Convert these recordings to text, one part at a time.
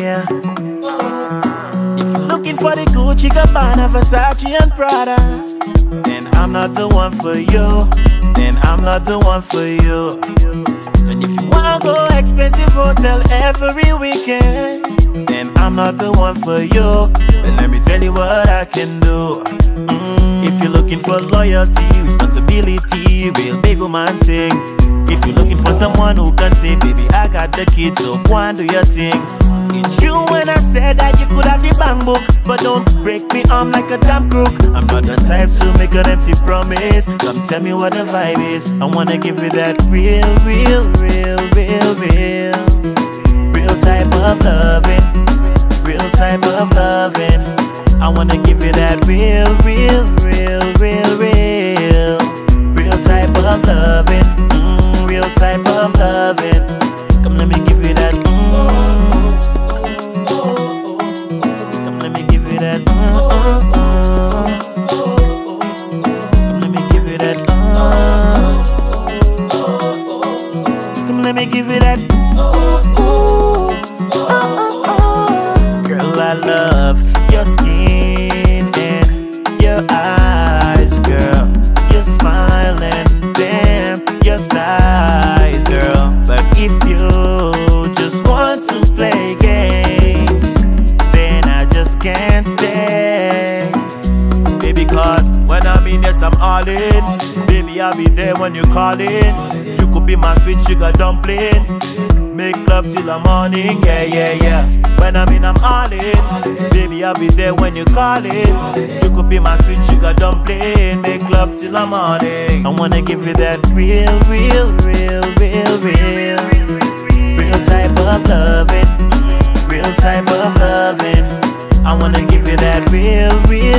yeah. If you're looking for the Gucci, Gabbana, Versace and Prada, then I'm not the one for you. Then I'm not the one for you. And if you wanna go expensive hotel every weekend, then I'm not the one for you. But let me tell you what I can do. If you're looking for loyalty, responsibility, real big woman thing. If you're looking for someone who can say, baby, I got the kids, so go and do your thing. It's true when I said that you could have the bank book, but don't break me arm like a damn crook. I'm not the type to make an empty promise. Come tell me what the vibe is. I wanna give you that real type of loving. Real type of loving. I wanna give you that real type of loving. Real type of loving. Come let me give you that. Come let me give you that. Come let me give you that. Come let me give you that. Girl, I love your skin and your eyes, girl. Your smile and damn, your thighs, girl. But if you just want to play games, then I just can't stay. Baby, cause when I'm in, yes, I'm all in. Baby, I'll be there when you call in. You could be my sweet sugar dumpling. Make love till the morning, yeah. When I'm in, I'm all in. Baby, I'll be there when you call in. You could be my sweet sugar dumpling. Make love till the morning. I wanna give you that real type of loving. Real type of loving. I wanna give you that real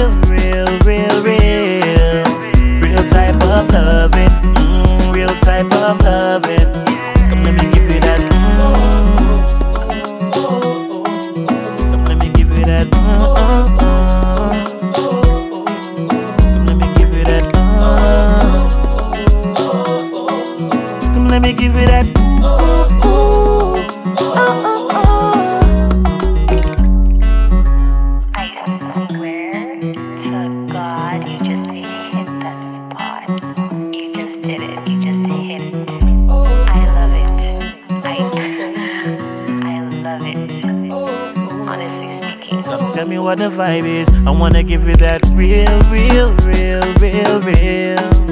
type of loving. Real type of loving. Come let me give you that. Come let me give you that. Come let me give you that. Come let me give you that. Tell me what the vibe is. I wanna give you that real